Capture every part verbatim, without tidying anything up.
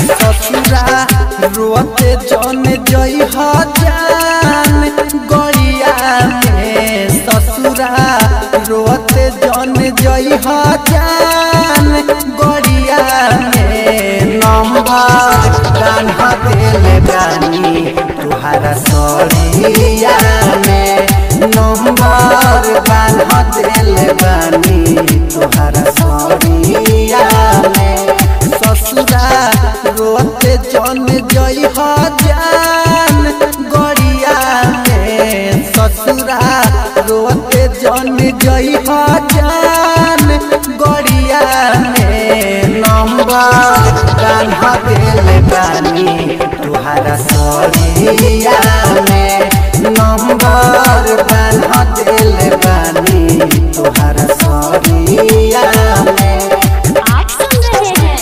ससुरा रोते जन जई जान गड़िया में ससुरा रोते जन जई जान गड़िया में नंबर कान्हा दिल गानी तुहारा सड़िया में नंबर कान्हा दिल गानी तुहारा सड़िया में ससुरा रोते जन जई जान गड़िया में ससुरा रोते जन जई जान गड़िया में नंबर कान्हा दिल गानी तुहारा सड़िया में नंबर कान्हा दिल गानी तुहारा सड़िया में। आप सुन रहे हैं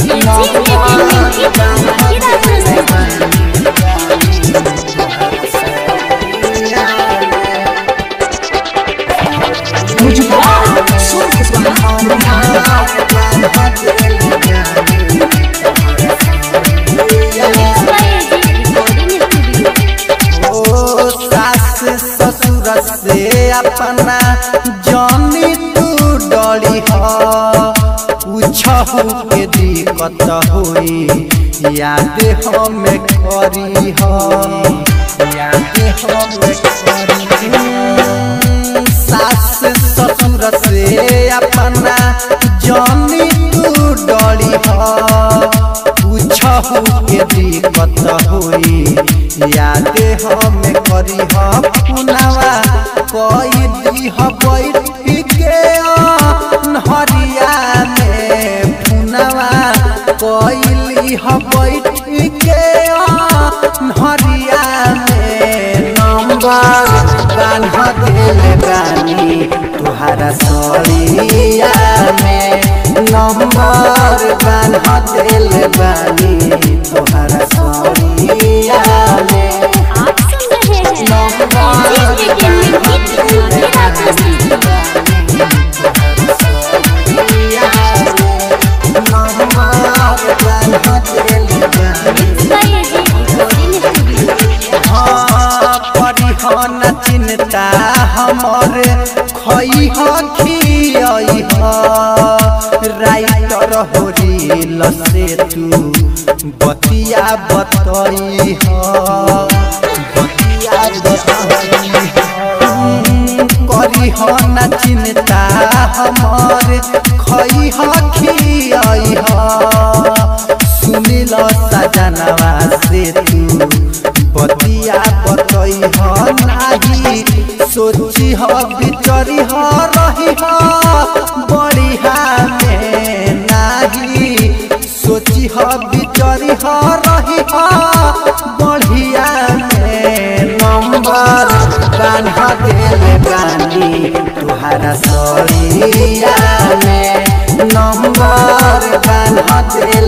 से अपना जानी तू डरी हो पूछहु के दिक्कत होई याद हमें करी हो याद हमें करी सास ससुर से अपना जानी तू डरी हो पूछहु के दिक्कत होई याद हमें करी हो पुनवा कोई दी हो बैठी के हरिया में पुनवा कोई ली हो बैठी के हरिया में नंबर कान्हा दिल गानी तुहारा सड़िया में नंबर कान्हा दिल गानी तुहारा सड़िया में। आप सुन रहे परिहन चिंता हमर खई खियई राइटर होरी लसे तू बतिया बतई बतिया बतई करिहन चिंता हमर खई खियई सुनिल सजनवा से तू बतिया बतई नाही सोची ह बिचरी ह रही ह बढ़िया में नाही सोची ह बिचरी ह रही ह बढ़िया में नंबर कान्हा दिल गानी तुहारा सड़िया में नंबर कान्हा दिल